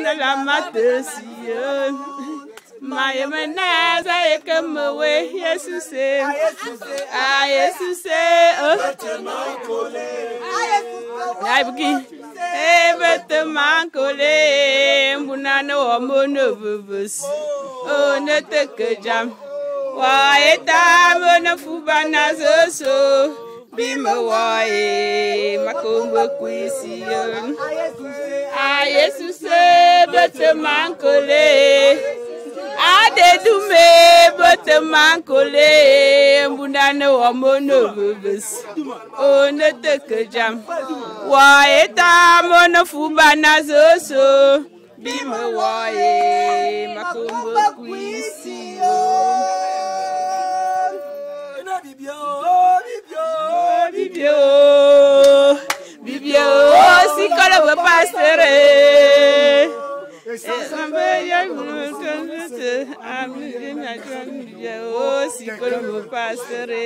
na la matesiye. Maye menaza ekemewe Yesuse. Ah Yesuse. Ay buki. Bete mankole mbuna no mono bubus. Oh ne tekejam. Wa eta mono fubana zoso. Bima wae makombo kwisi. Ah Yesuse bete mankole. Ade dume bete mankole mbuna no mono bubus. Oh ne tekejam. Wa eta mono fubana zoso bima wae makombo kwisi bibio si kala we pastere si kala we pastere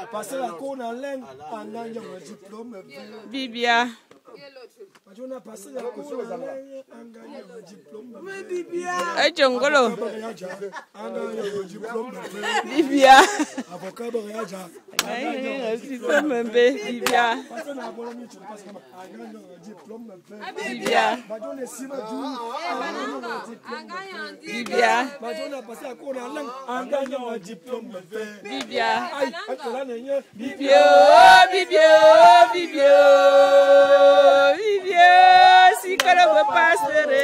Bibia Echongolo Bibia Bibia si kala we pastere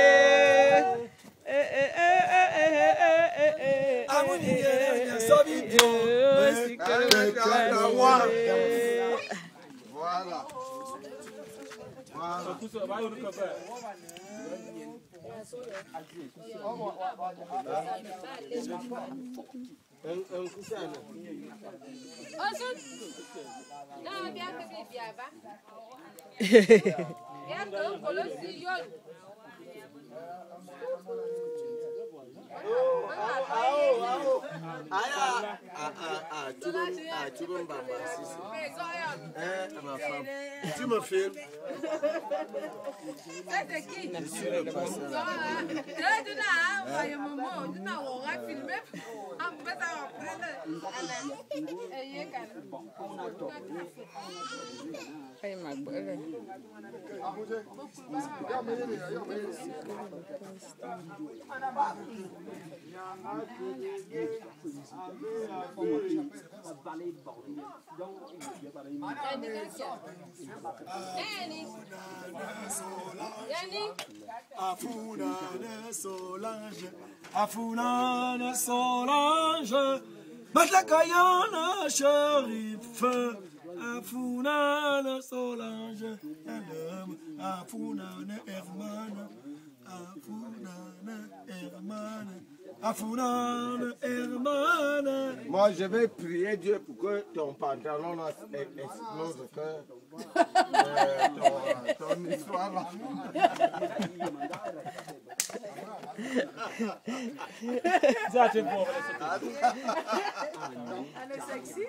Tu me filmes. Afounane Solange, Batlakayana Sharif, Afounane Solange, Afounane Hermane, Afounane Hermane. Moi je vais prier Dieu pour que ton pantalon explose, que ton histoire là. Ça c'est bon. Elle est sexy.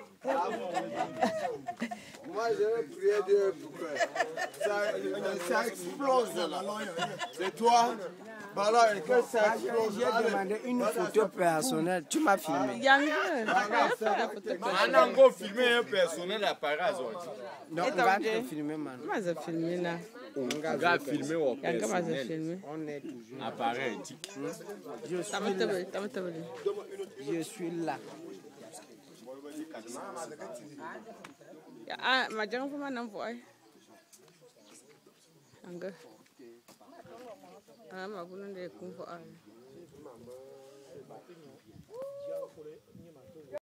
Moi je vais prier Dieu pour que ça explose là. C'est toi. Voilà, et que ça explose. J'ai demandé une photo personnelle. Tu m'as filmé. On a encore filmé un personnel à Paris. Non, on va te filmer maintenant. On va filmer là. On va filmer au personnel. On est toujours. À Paris. Je suis là. Ah, ma jangan pun boy. Angga. Ah, ma pun ada kumpulan.